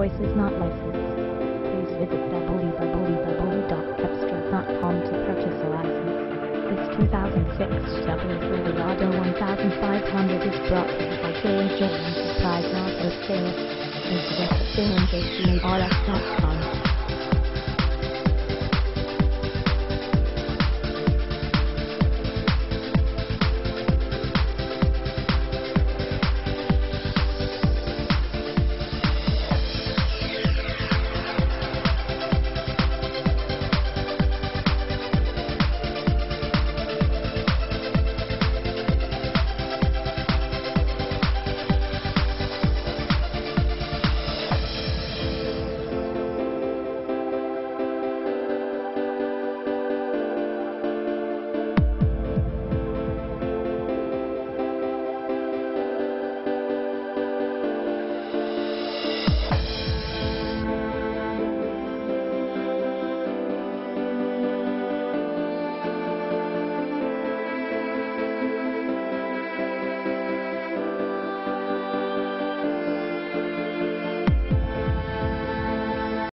voice is not licensed. Please visit www.cepstral.com to purchase a license. This 2006 Chevrolet Silverado 1500 is brought to you by James Jones Surprise Auto Sales. Visit JamesJCARS.com.